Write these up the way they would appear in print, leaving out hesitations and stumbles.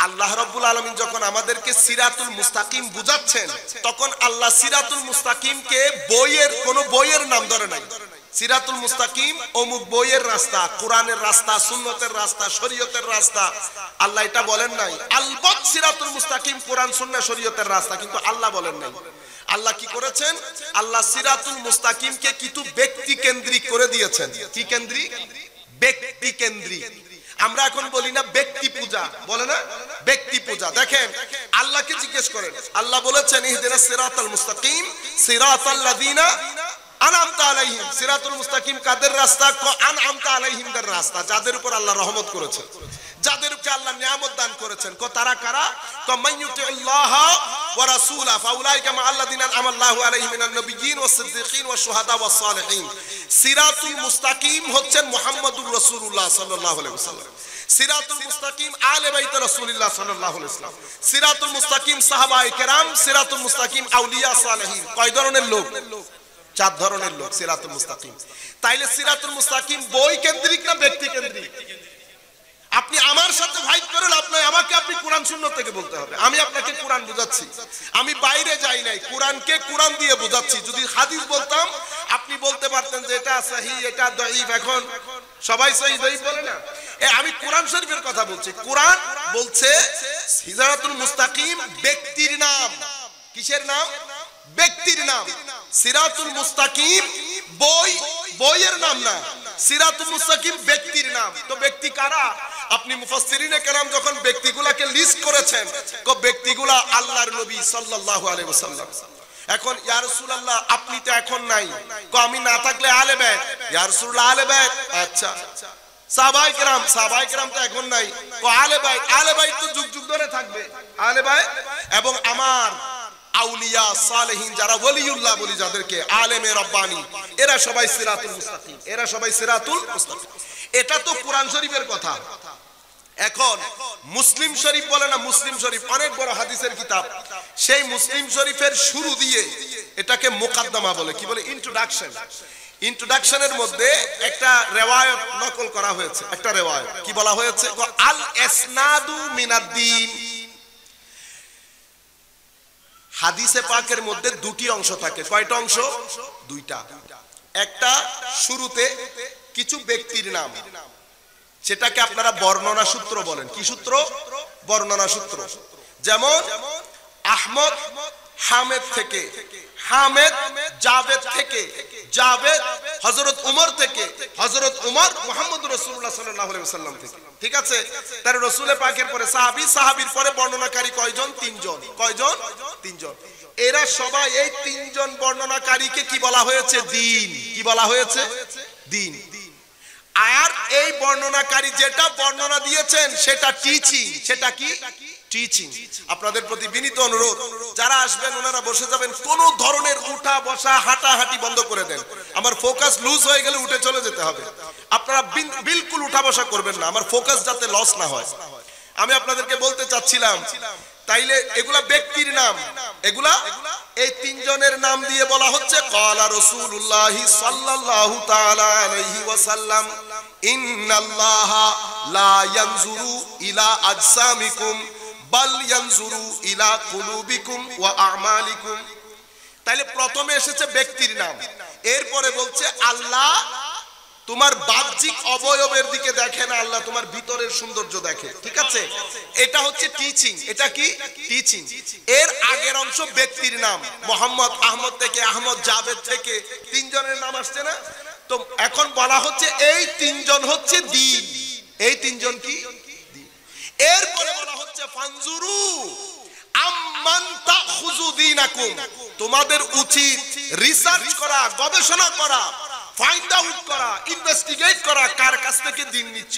আল্লাহ রাব্বুল আলামিন যখন আমাদেরকে সিরাতুল মুস্তাকিম বুঝাচ্ছেন তখন আল্লাহ সিরাতুল মুস্তাকিমকে কোন বইয়ের নাম ধরে নাই। সিরাতুল মুস্তাকিম অমুক বইয়ের রাস্তা, কোরআনের রাস্তা, সুন্নতের রাস্তা, শরীয়তের রাস্তা, আল্লাহ এটা বলেন নাই। আলবত সিরাতুল মুস্তাকিম কোরআন সুন্নাহ শরীয়তের রাস্তা, কিন্তু আল্লাহ বলেন নাই। আল্লাহ কি করেছেন? আল্লাহ সিরাতুল মুস্তাকিমকে কিন্তু ব্যক্তি কেন্দ্রিক করে দিয়েছেন। কি কেন্দ্রিক? ব্যক্তি কেন্দ্রিক। আমরা এখন বলি না ব্যক্তি পূজা, বলে না ব্যক্তি পূজা। দেখেন আল্লাহকে জিজ্ঞেস করেন, আল্লাহ বলেছেন ইহদিনাস সিরাতাল মুস্তাকিম সিরাতাল লাযিনা আনআমতা আলাইহিম। সিরাতুল মুস্তাকিম কাদের রাস্তা? আনআমতা আলাইহিমদের রাস্তা, যাদের উপর আল্লাহ রহমত করেছেন, যাদের উপর আল্লাহ নিয়ামত দান করেছেন। তারা কারা? মাইয়ুতিল্লাহ ওয়া রাসূলা ফাউলাইকা মাআল্লাযিনা আনআমাল্লাহু আলাইহিম মিনান নাবিয়্যিন ওয়াস সিদ্দিকিন ওয়াশ শুহাদা ওয়াস সালিহিন। সিরাতুল মুস্তাকিম হচ্ছেন মুহাম্মদুর রাসূলুল্লাহ সাল্লাল্লাহু আলাইহি ওয়াসাল্লাম। সিরাতুল মুস্তাকিম আলে বাইত রাসূলুল্লাহ সাল্লাল্লাহু আলাইহি ওয়াসাল্লাম। সিরাতুল মুস্তাকিম সাহাবায়ে কেরাম। সিরাতুল মুস্তাকিম আউলিয়া সালেহিন। কয় ধরনের লোক? 4 ধরনের লোক সিরাতুল মুস্তাকিম। তাইলে সিরাতুল মুস্তাকিম বই কেন্দ্রিক না ব্যক্তি কেন্দ্রিক? আপনি আমার সাথে ফাইট করেন, আমাকে আপনি কোরআন সুন্নাহ থেকে বলতে হবে। আমি আপনাকে কোরআন বুঝাচ্ছি, আমি বাইরে যাই নাই, কোরআনকে কোরআন দিয়ে বুঝাচ্ছি। যদি হাদিস বলতাম আপনি বলতে পারতেন যে এটা সহিহ, এটা দাঈফ। এখন সবাই সহিহ দাঈফ বলে না। আমি কোরআন শরীফের কথা বলছি। কোরআন বলছে সিরাতুল মুস্তাকিম ব্যক্তির নাম। কিসের নাম? ব্যক্তির নাম। সিরাতুল মুস্তাকিম বইয়ের নাম না, সিরাতুল মুস্তাকিম ব্যক্তির নাম। তো ব্যক্তি কারা? আপনি মুফাসসিরিনে কেরাম যখন ব্যক্তিগুলোকে লিস্ট করেছেন, ব্যক্তিগুলা আল্লাহর নবী সাল্লাল্লাহু আলাইহি ওয়াসাল্লাম। এখন ইয়া রাসূলুল্লাহ আপনি তো এখন নাই, আমি না থাকলে আলে বাইত। ইয়া রাসূলুল্লাহ আলে বাইত, আচ্ছা সাহাবায়ে কেরাম তো এখন নাই, আলে বাইত তো যুগ যুগ ধরে থাকবে। আলে বাইত এবং আমার আউলিয়া সালেহিন, যারা ওলিউল্লাহ বলি, যাদেরকে আলেমে রব্বানি, এরা সবাই সিরাতুল মুস্তাকিম, এরা সবাই সিরাতুল মুস্তাকিম। এটা তো কোরআন শরীফের কথা। এখন মুসলিম শরীফ বলে না, মুসলিম শরীফ অনেক বড় হাদিসের কিতাব। সেই মুসলিম শরীফের শুরু দিয়ে এটাকে মুকাদ্দমা বলে। কি বলে? ইন্ট্রোডাকশন। ইন্ট্রোডাকশনের মধ্যে একটা রিওয়ায়াত নকল করা হয়েছে। একটা রিওয়ায়াত কি বলা হয়েছে? আল ইসনাদু মিনাদ-দ্বীন। হাদিসে পাকের মধ্যে দুটি অংশ থাকে। কয়টা অংশ? দুইটা। একটা শুরুতে কিছু ব্যক্তির নাম, সেটাকে আপনারা বর্ণনা সূত্র বলেন। কি সূত্র? বর্ণনা সূত্র। যেমন আহমদ হামেদ থেকে, হামেদ জাভেদ থেকে, জাভেদ হযরত উমর থেকে, হযরত উমর মুহাম্মদ রাসূলুল্লাহ সাল্লাল্লাহু আলাইহি ওয়াসাল্লাম থেকে। ঠিক আছে? তার রাসূলের পাকের পরে সাহাবী, সাহাবীর পরে বর্ণনাকারী কয়জন? 3 জন। কয়জন? 3 জন। এরা সবাই, এই 3 জন বর্ণনাকারীকে কি বলা হয়েছে? দ্বীন। কি বলা হয়েছে? দ্বীন। আর এই বর্ণনাকারী যেটা বর্ণনা দিয়েছেন সেটা টিচিং। সেটা কি? টিচিং। আপনাদের প্রতি বিনীত অনুরোধ, যারা আসবেন ওনারা বসে যাবেন, কোন ধরনের উঠা বসা হাঁটাহাঁটি বন্ধ করে দেন। আমার ফোকাস লুজ হয়ে গেলে উঠে চলে যেতে হবে। আপনারা বিলকুল উঠা বসা করবেন না, আমার ফোকাস যাতে লস না হয়। আমি আপনাদেরকে বলতে চাচ্ছিলাম, তাইলে এগুলা ব্যক্তির নাম। এগুলা এই 3 জনের নাম দিয়ে বলা হচ্ছে ক্বালা রাসূলুল্লাহ সাল্লাল্লাহু তাআলা আলাইহি ওয়াসাল্লাম ইন্নাল্লাহা লা ইয়ানজুরু ইলা আজসামিকুম বাল ইয়ানজুরু ইলা কুলুবিকুম ওয়া আমালিকুম। তাইলে প্রথমে এসেছে ব্যক্তির নাম, এরপরে বলছে আল্লাহ তোমার বাহ্যিক অবয়বের দিকে দেখে না, আল্লাহ তোমার ভিতরের সৌন্দর্য দেখে। ঠিক আছে? এটা হচ্ছে টিচিং। এটা কি? টিচিং। এর আগের অংশ ব্যক্তির নাম। মোহাম্মদ, আহমদ থেকে, আহমদ জাভেদ থেকে 3 জনের নাম আসছে না? তো এখন বলা হচ্ছে এই 3 জন হচ্ছে দ্বীন। এই 3 জন কি? দ্বীন। এরপরে বলা হচ্ছে ফানজুরু আম্মান তাখুযু দীনাকুম। তোমাদের উচিত রিসার্চ করা, গবেষণা করা, ফাইন্ড আউট করা, ইনভেস্টিগেট করা, কার কাছ থেকে দ্বীন নিচ্ছ,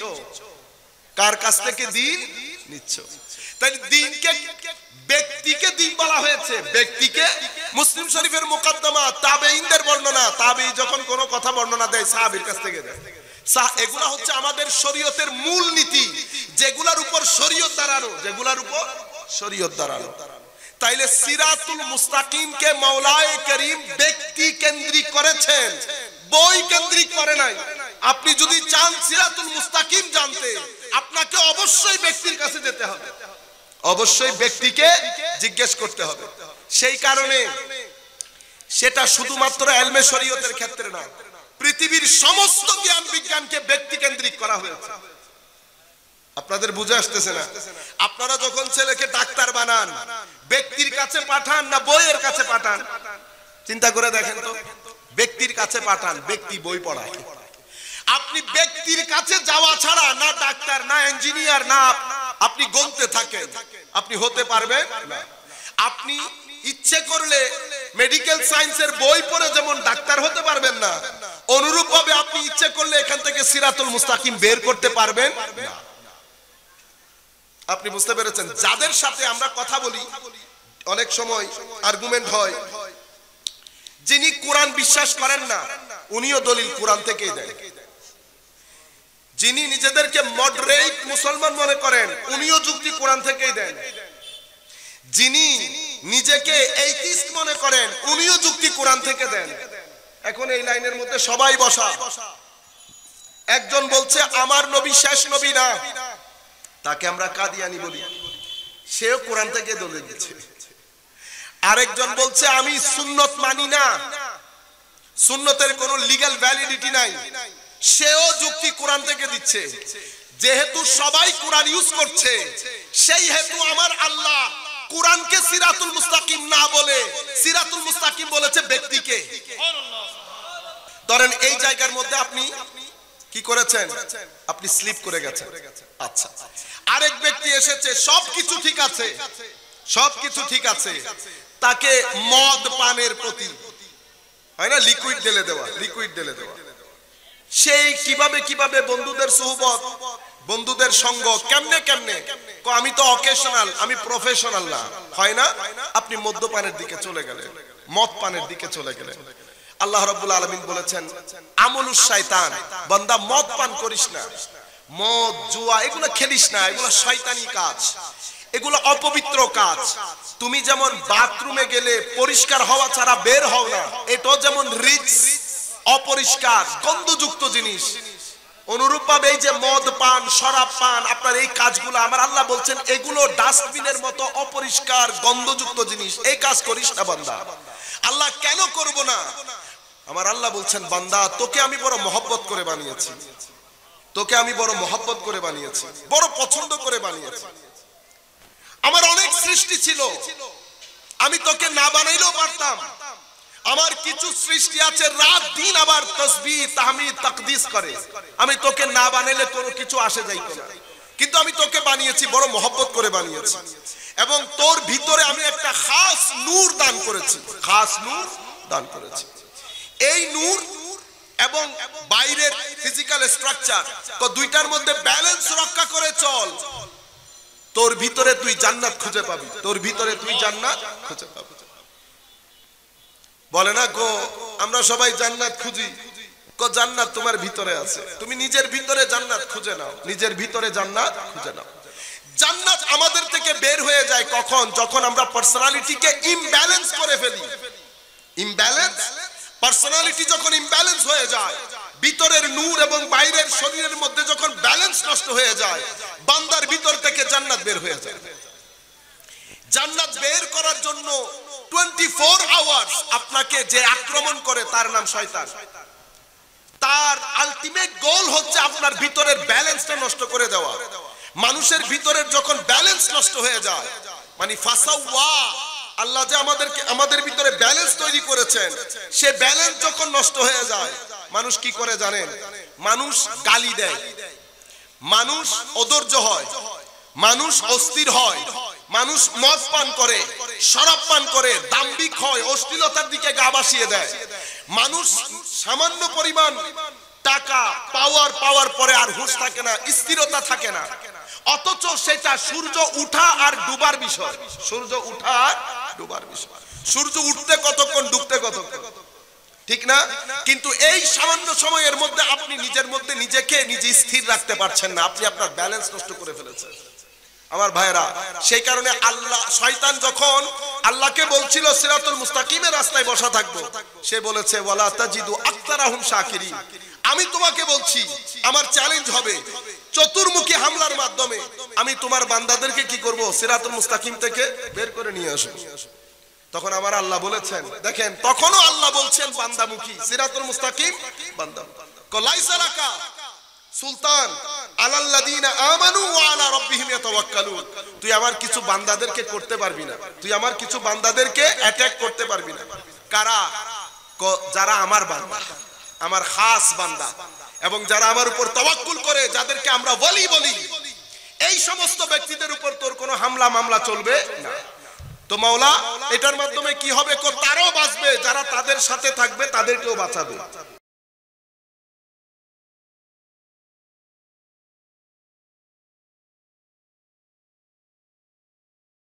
কার কাছ থেকে দ্বীন নিচ্ছ। তাই দ্বীনকে, ব্যক্তিকে দ্বীন বলা হয়েছে। ব্যক্তিকে মুসলিম শরীফের মুকদ্দমা, তাবেঈনদের বর্ণনা। তাবেঈ যখন কোনো কথা বর্ণনা দেয় সাহাবীর কাছ থেকে দেয়। এগুলা হচ্ছে আমাদের শরীয়তের মূল নীতি, যেগুলার উপর শরীয়ত দাঁড়ানো, যেগুলার উপর শরীয়ত দাঁড়ানো। তাইলে সিরাতুল মুস্তাকিমকে মাওলায়ে করিম ব্যক্তি কেন্দ্রিক করেছেন, বই কেন্দ্রিক করে নাই। আপনি যদি চান সিরাতুল মুস্তাকিম জানতে, আপনাকে অবশ্যই ব্যক্তির কাছে যেতে হবে। অবশ্যই ব্যক্তিকে জিজ্ঞেস করতে হবে। সেই কারণে সেটা শুধুমাত্র ইলমে শরীয়তের ক্ষেত্রে না, পৃথিবীর সমস্ত জ্ঞান বিজ্ঞানকে ব্যক্তি কেন্দ্রিক করা হয়েছে। আপনাদের বুঝে আসতেছে না? আপনারা যখন ছেলেকে ডাক্তার বানান, ব্যক্তির কাছে পাঠান না বইয়ের কাছে পাঠান? চিন্তা করে দেখেন তো, ব্যক্তির কাছে পাঠান, ব্যক্তি বই পড়ায়। আপনি ব্যক্তির কাছে যাওয়া ছাড়া না ডাক্তার, না ইঞ্জিনিয়ার, না আপনি গণতে থাকেন, আপনি হতে পারবেন না। আপনি ইচ্ছে করলে মেডিকেল সায়েন্সের বই পড়ে যেমন ডাক্তার হতে পারবেন না, অনুরূপ ভাবে আপনি ইচ্ছে করলে এখান থেকে সিরাতুল মুস্তাকিম বের করতে পারবেন না। আপনি বুঝতে পেরেছেন? যাদের সাথে আমরা কথা বলি অনেক সময় আর্গুমেন্ট হয়, যিনি কোরআন বিশ্বাস করেন না উনিও দলিল কোরআন থেকেই দেন, যিনি নিজেদেরকে মডারেট মুসলমান মনে করেন উনিও যুক্তি কোরআন থেকেই দেন, যিনি নিজেকে এইথিস্ট মনে করেন উনিও যুক্তি কোরআন থেকে দেন। এখন এই লাইনের মধ্যে সবাই বসা। একজন বলছে আমার নবী শেষ নবী না, তাকে আমরা কাদিয়ানি বলি, সেও কোরআন থেকে দলিল দিচ্ছে। আরেকজন বলছে আমি সুন্নত মানি না, সুন্নতের কোনো লিগ্যাল ভ্যালিডিটি নাই, সেও যুক্তি কোরআন থেকে দিচ্ছে। যেহেতু সবাই কোরআন ইউজ করছে, সেই হেতু আমার আল্লাহ কোরআনকে সিরাতুল মুস্তাকিম না বলে সিরাতুল মুস্তাকিম বলেছে ব্যক্তিকে। ধরেন এই জায়গার মধ্যে আপনি কি করেছেন? আপনি স্লিপ করে গেছেন। আচ্ছা, আরেক ব্যক্তি এসেছে, সবকিছু ঠিক আছে, সবকিছু ঠিক আছে, তাকে মদ পানের প্রতি হয় না লিকুইড ঢেলে দেওয়া, লিকুইড ঢেলে দেওয়া। সেই কিভাবে কিভাবে বন্ধুদের সুহবত, বন্ধুদের সঙ্গ, কেমনে কেমনে আমি তো অকেশনাল, আমি প্রফেশনাল না, হয় না? আপনি মদ্যপানের দিকে চলে গেলেন, মদ পানের দিকে চলে গেলেন। আল্লাহ রাব্বুল আলামিন বলেছেন আমলুশ শয়তান, বান্দা মদ পান করিস না, মদ জুয়া এগুলো খেলিস না, এগুলো শয়তানি কাজ, এগুলো অপবিত্র কাজ। তুমি যেমন বাথরুমে গেলে পরিষ্কার হওয়া ছাড়া বের হও না, এটাও যেমন রিচ অপরিষ্কার গন্ধযুক্ত জিনিস, অনুরূপ ভাবে এই যে মদ পান, শরাব পান, আপনার এই কাজগুলো আমার আল্লাহ বলছেন এগুলো ডাস্টবিনের মতো অপরিষ্কার গন্ধযুক্ত জিনিস, এই কাজ করিস না বান্দা। আল্লাহ কেন করব না? আমার আল্লাহ বলছেন বান্দা তোকে আমি বড় মহব্বত করে বানিয়েছি, তোকে আমি বড় মহব্বত করে বানিয়েছি, বড় পছন্দ করে বানিয়েছি। আমার অনেক সৃষ্টি ছিল, আমি তোকে না বানাইলেও পারতাম। আমার কিছু সৃষ্টি আছে রাত দিন আবার তাসবিহ তাহমিদ তাকদিস করে, আমি তোকে না বানাইলে কোনো কিছু আসে যাইত না, কিন্তু আমি তোকে বানিয়েছি, বড় মহব্বত করে বানিয়েছি। এবং তোর ভিতরে আমি একটা খাস নূর দান করেছি, খাস নূর দান করেছি। এই নূর এবং বাইরের ফিজিক্যাল স্ট্রাকচার তো দুইটার মধ্যে ব্যালেন্স রক্ষা করে চল, তোর ভিতরে তুই জান্নাত খুঁজে পাবি, তোর ভিতরে তুই জান্নাত খুঁজে পাবি। বলে না গো আমরা সবাই জান্নাত খুঁজি, কো জান্নাত তোমার ভিতরে আছে, তুমি নিজের ভিতরে জান্নাত খুঁজে নাও, নিজের ভিতরে জান্নাত খুঁজে নাও। জান্নাত আমাদের থেকে বের হয়ে যায় কখন? যখন আমরা পার্সোনালিটিকে ইমব্যালেন্স করে ফেলি। ইমব্যালেন্স পার্সোনালিটি যখন ইমব্যালেন্স হয়ে যায়, ভিতরের নূর এবং বাইরের শরীরের মধ্যে যখন ব্যালেন্স নষ্ট হয়ে যায়, বান্দার ভিতর থেকে জান্নাত বের হয়ে যায়। জান্নাত বের করার জন্য 24 আওয়ার্স আপনাকে যে আক্রমণ করে তার নাম শয়তান। তার আলটিমেট গোল হচ্ছে আপনার ভিতরের ব্যালেন্সটা নষ্ট করে দেওয়া। মানুষের ভিতরের যখন ব্যালেন্স নষ্ট হয়ে যায়, মানে ফাসাওয়া, আল্লাহ যে আমাদের ভিতরে ব্যালেন্স তৈরি করেছেন, সে ব্যালেন্স যখন নষ্ট হয়ে যায়, মানুষ কি করে জানেন? মানুষ গালি দেয়, মানুষ অধৈর্য হয়, মানুষ অস্থির হয়, মানুষ মদ পান করে, শরাব পান করে, দাম্ভিক হয়, অশ্লীলতার দিকে গা ভাসিয়ে দেয়। মানুষ সামান্য পরিমাণ টাকা পাওয়ার পরে আর হুঁশ থাকে না, স্থিরতা থাকে না, অথচ সেটা সূর্য উঠা আর ডুবার বিষয়, সূর্য উঠা আর ডুবার বিষয়। সূর্য উঠতে কতক্ষণ, ডুবতে কতক্ষণ, ঠিক না? কিন্তু এই সামান্য সময়ের মধ্যে আপনি নিজের মধ্যে নিজেকে নিজে স্থির রাখতে পারছেন না, আপনি আপনার ব্যালেন্স নষ্ট করে ফেলেছেন আমার ভাইরা। সেই কারণে আল্লাহ শয়তান যখন আল্লাহকে বলছিল সিরাতুল মুস্তাকিমের রাস্তায় বসা থাকবো, সে বলেছে ওয়ালা তাজিদু আকতারাহুম শাকিরিন। আমি তোমাকে বলছি, আমার চ্যালেঞ্জ হবে চতুর্মুখী হামলার মাধ্যমে আমি তোমার বান্দাদেরকে কি করব সিরাতুল মুস্তাকিম থেকে বের করে নিয়ে আসব। তখন আমার আল্লাহ বলেছেন, দেখেন তখনও আল্লাহ বলছেন বান্দামুখী, সিরাতুল মুস্তাকিম বান্দা। লাইসা লাকা সুলতান আলাল্লাযিনা আমানু ওয়া আলা রাব্বিহিম ইয়াতাওয়াক্কালুন, তুই আমার কিছু বান্দাদেরকে করতে পারবি না, তুই আমার কিছু বান্দাদেরকে অ্যাটাক করতে পারবি না। কারা? যারা আমার বান্দা, আমার খাস বান্দা, এবং যারা আমার উপর তাওয়াক্কুল করে, যাদেরকে আমরা ওয়ালি বলি, এই সমস্ত ব্যক্তিদের উপর তোর কোনো হামলা মামলা চলবে না। তো মাওলা এটার মাধ্যমে কি হবে? তারাও বাঁচবে, যারা তাদের সাথে থাকবে তাদেরকেও বাঁচাবে।